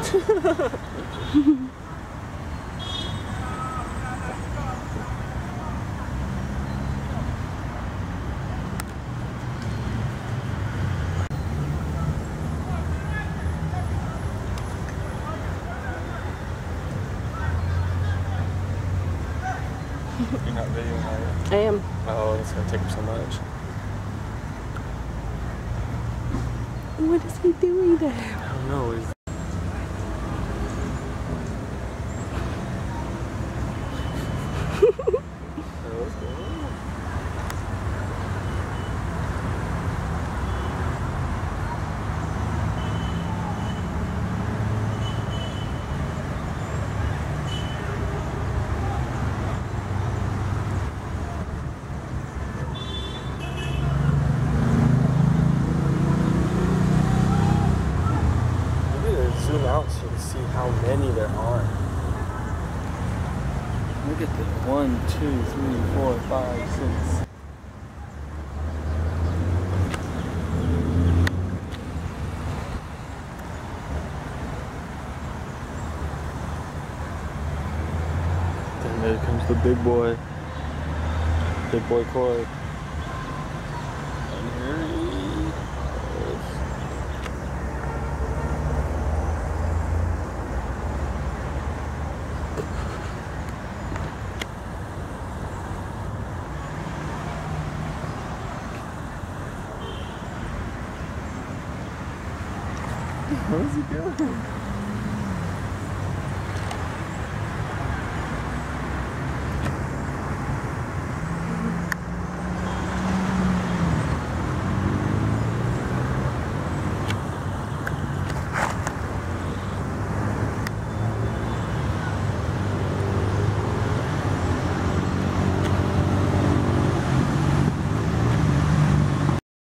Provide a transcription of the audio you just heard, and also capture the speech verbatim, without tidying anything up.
You're not videoing, are you? I am. Oh, it's gonna take up so much. What is he doing there? I don't know. He's zoom out so you can see how many there are. Look at this. One, two, three, four, five, six. Then there comes the big boy. Big boy Corey. And here he is. Where's he going?